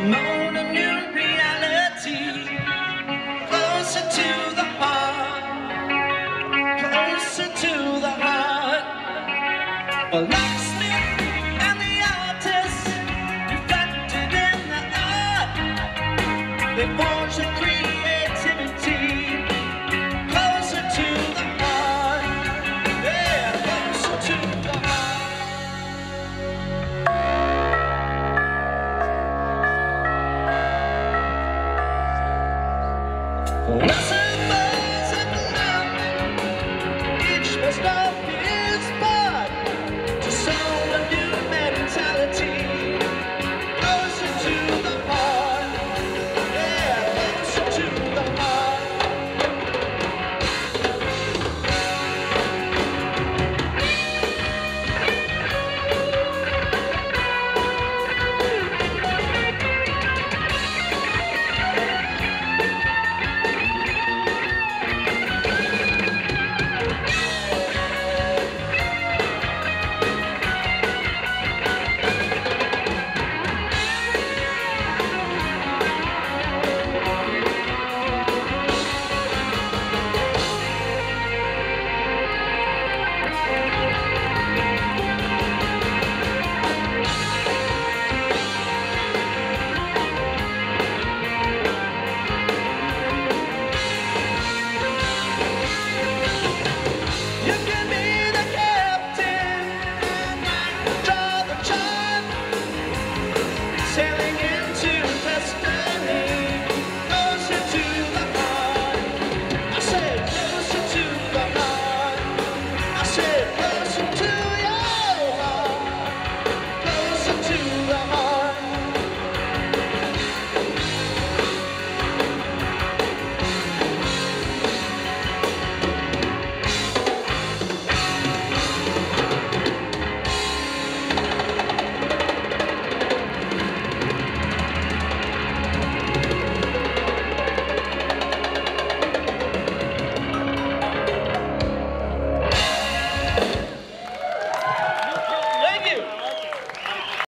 on a new reality, closer to the heart, closer to the heart. A locksmith and the artist reflected in the art. They forge the creativity, closer to the heart. Yeah, closer to the heart.